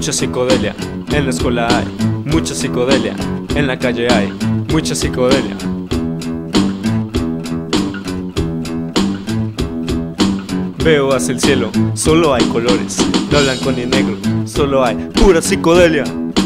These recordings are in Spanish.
mucha psicodelia. En la escuela hay mucha psicodelia. En la calle hay mucha psicodelia. Veo hacia el cielo, solo hay colores, no blanco ni negro, solo hay pura psicodelia.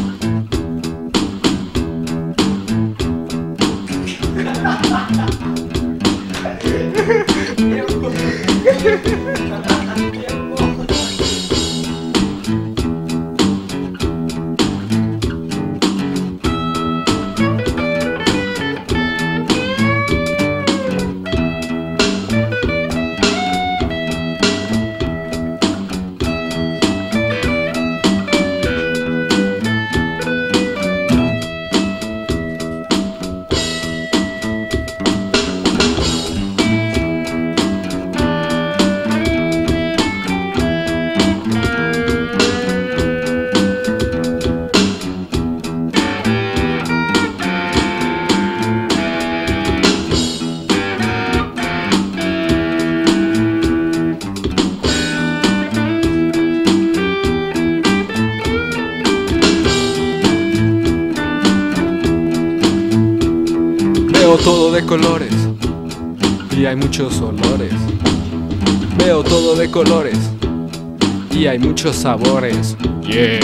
Veo todo de colores y hay muchos olores. Veo todo de colores y hay muchos sabores. Yeah.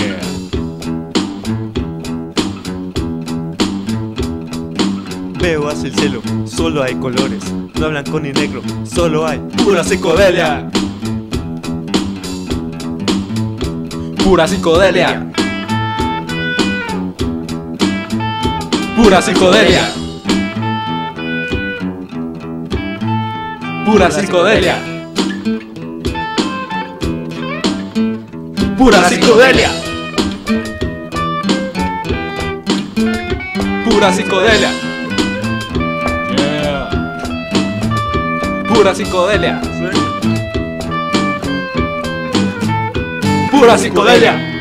Veo hacia el cielo, solo hay colores, no blanco ni negro, solo hay pura psicodelia. Pura psicodelia. Pura psicodelia. Pura psicodelia. Pura psicodelia. Pura psicodelia. Yeah. Pura psicodelia. Pura psicodelia.